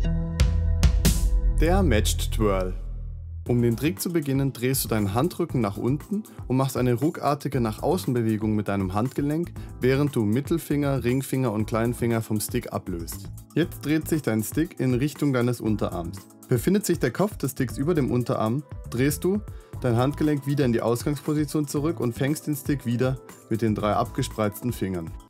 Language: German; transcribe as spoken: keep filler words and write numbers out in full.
Der Matched Twirl. Um den Trick zu beginnen, drehst du deinen Handrücken nach unten und machst eine ruckartige Nach-Außen-Bewegung mit deinem Handgelenk, während du Mittelfinger, Ringfinger und Kleinfinger vom Stick ablöst. Jetzt dreht sich dein Stick in Richtung deines Unterarms. Befindet sich der Kopf des Sticks über dem Unterarm, drehst du dein Handgelenk wieder in die Ausgangsposition zurück und fängst den Stick wieder mit den drei abgespreizten Fingern.